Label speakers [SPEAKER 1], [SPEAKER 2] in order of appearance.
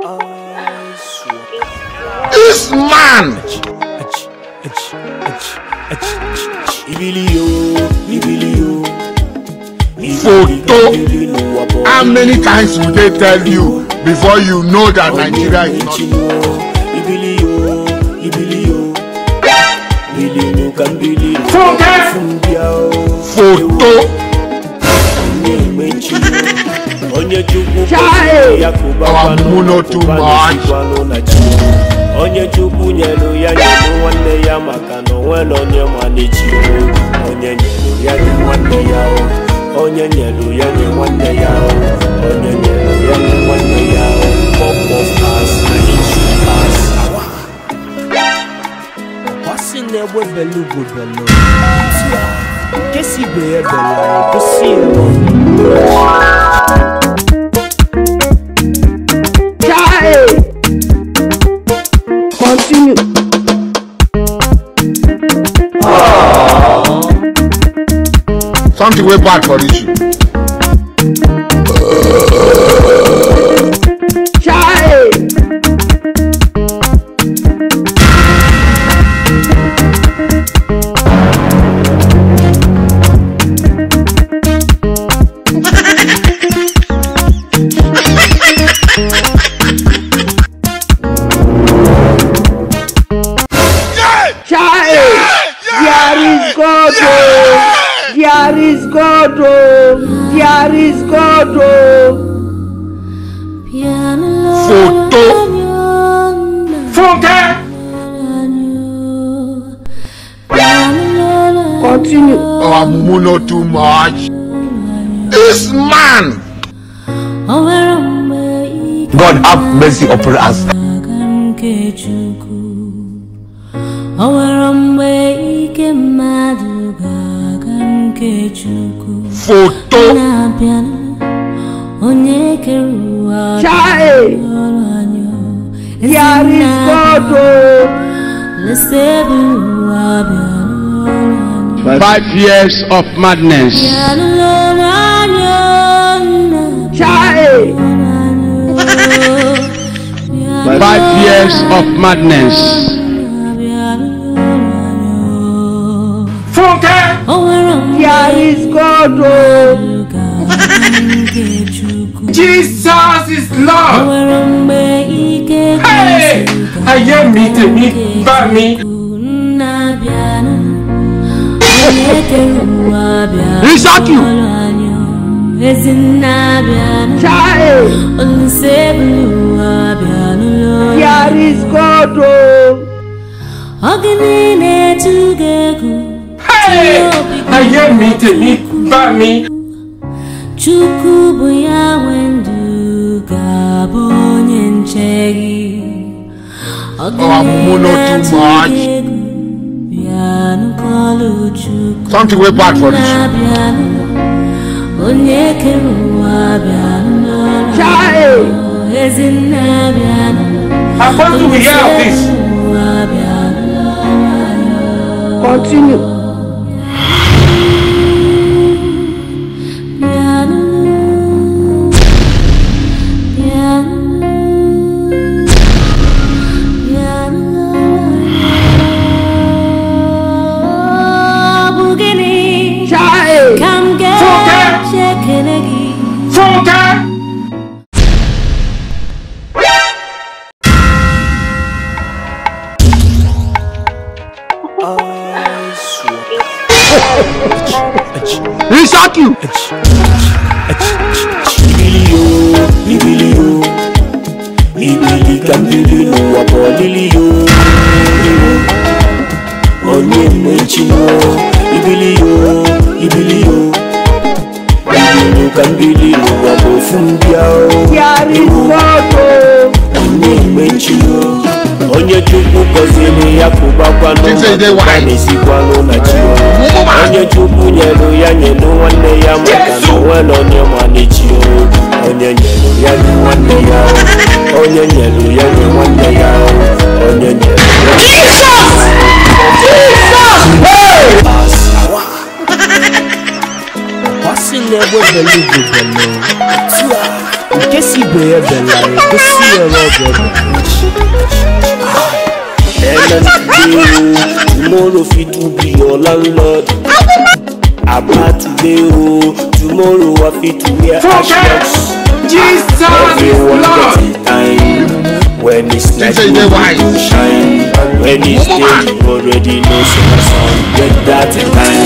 [SPEAKER 1] This man! Photo! How many times will they tell you before you know that Nigeria is not? Photo! Our mono too much.
[SPEAKER 2] Onye chukwu nyelu ya nyelu nwanne ya maka na onwere onye manichi onye nyelu ya nye nwanne ya onye nyelu ya nye nwanne ya onye nyelu ya nye nwanne ya pop us wasi nebwe belu belu kesi be bela kesi
[SPEAKER 3] Continue.
[SPEAKER 1] Something way bad for issue.
[SPEAKER 3] There is God, there is God.
[SPEAKER 1] Photo.
[SPEAKER 3] Continue.
[SPEAKER 1] Our mono too much. This man.
[SPEAKER 4] God have mercy upon us.
[SPEAKER 1] Photo.
[SPEAKER 3] Child. There is God.
[SPEAKER 4] 5 years of madness.
[SPEAKER 3] Child.
[SPEAKER 4] 5 years of madness.
[SPEAKER 3] There is God.
[SPEAKER 5] Jesus is Lord. Hey, I am meeting me, but me.
[SPEAKER 1] He shot you.
[SPEAKER 3] Child. There is God.
[SPEAKER 5] Hey, I am meeting me, but me.
[SPEAKER 1] Our mono too much. Something way bad for issue.
[SPEAKER 3] Child.
[SPEAKER 5] I'm going to be here of this.
[SPEAKER 3] Continue.
[SPEAKER 5] Come get
[SPEAKER 1] He shot you.
[SPEAKER 2] Onye chukwu kozili ya kubakwa n'isikwalo na chiyo. Onye chukwu nyelu ya nyelu nwanne ya maka na onwere onye manichiyo. Onye nyelu ya nye nwanne ya. Onye nyelu ya nye nwanne ya. Onye nyelu ya nye wasi nebwe belu belu. Kesi be bella, kesi Robert. Tomorrow fit to be your landlord. About today, tomorrow I fit to wear ashbox.
[SPEAKER 5] Jesus
[SPEAKER 2] everyone gets time. When it's night, you shine. When it's day, you already know some song. Get that time.